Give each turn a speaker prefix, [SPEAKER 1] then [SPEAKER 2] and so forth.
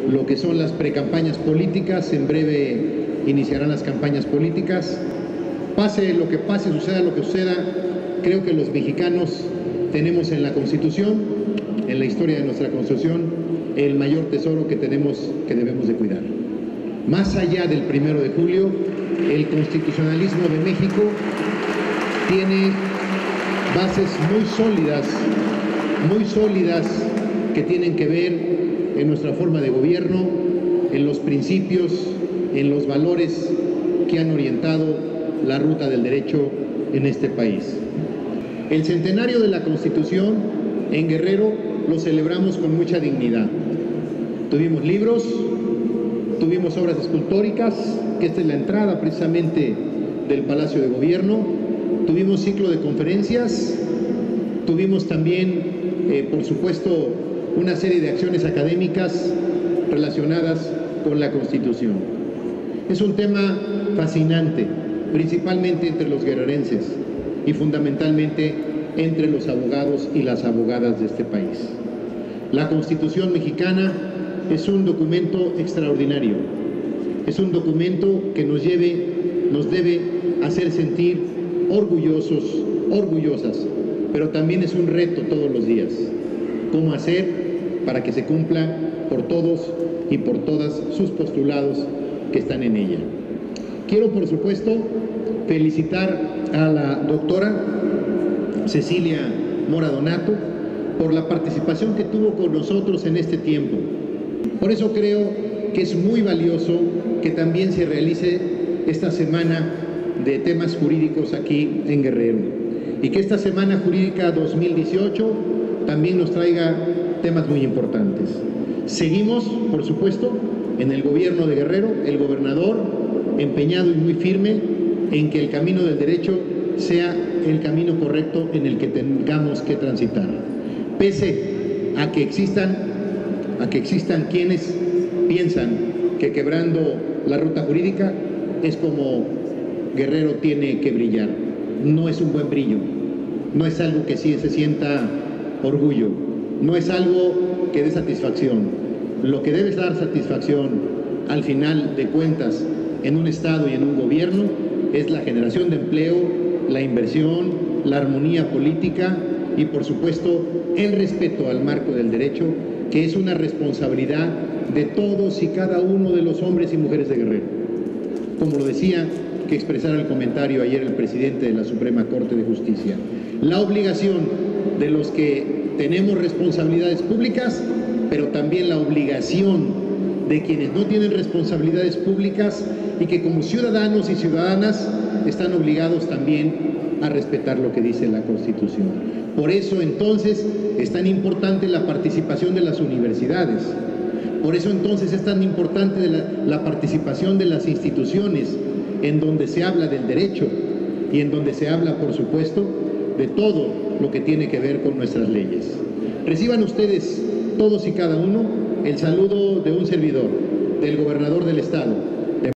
[SPEAKER 1] lo que son las precampañas políticas. En breve iniciarán las campañas políticas. Pase lo que pase, suceda lo que suceda, creo que los mexicanos tenemos en la Constitución, en la historia de nuestra Constitución, el mayor tesoro que tenemos, que debemos de cuidar. Más allá del 1 de julio, el constitucionalismo de México tiene bases muy sólidas, que tienen que ver en nuestra forma de gobierno, en los principios, en los valores que han orientado la ruta del derecho en este país. El centenario de la Constitución en Guerrero lo celebramos con mucha dignidad. Tuvimos libros, tuvimos obras escultóricas, que esta es la entrada precisamente del Palacio de Gobierno, tuvimos ciclo de conferencias, tuvimos también, por supuesto, una serie de acciones académicas relacionadas con la Constitución. Es un tema fascinante, principalmente entre los guerrerenses y fundamentalmente entre los abogados y las abogadas de este país. La Constitución mexicana es un documento extraordinario, es un documento que nos debe hacer sentir orgullosos, orgullosas, pero también es un reto todos los días. ¿Cómo hacer para que se cumpla por todos y por todas sus postulados que están en ella? Quiero, por supuesto, felicitar a la doctora Cecilia Mora Donato por la participación que tuvo con nosotros en este tiempo. Por eso creo que es muy valioso que también se realice esta semana de temas jurídicos aquí en Guerrero, y que esta Semana Jurídica 2018 también nos traiga temas muy importantes. Seguimos, por supuesto, en el gobierno de Guerrero, el gobernador empeñado y muy firme en que el camino del derecho sea el camino correcto en el que tengamos que transitar. Pese a que existan quienes piensan que quebrando la ruta jurídica es como Guerrero tiene que brillar. No es un buen brillo, no es algo que sí se sienta orgullo, no es algo que dé satisfacción. Lo que debe dar satisfacción al final de cuentas en un Estado y en un gobierno es la generación de empleo, la inversión, la armonía política y, por supuesto, el respeto al marco del derecho, que es una responsabilidad de todos y cada uno de los hombres y mujeres de Guerrero. Como lo decía, que expresara el comentario ayer el presidente de la Suprema Corte de Justicia. La obligación de los que tenemos responsabilidades públicas, pero también la obligación de quienes no tienen responsabilidades públicas y que como ciudadanos y ciudadanas están obligados también a respetar lo que dice la Constitución. Por eso entonces es tan importante la participación de las universidades, por eso entonces es tan importante la participación de las instituciones en donde se habla del derecho y en donde se habla, por supuesto, de todo lo que tiene que ver con nuestras leyes. Reciban ustedes, todos y cada uno, el saludo de un servidor, del gobernador del Estado,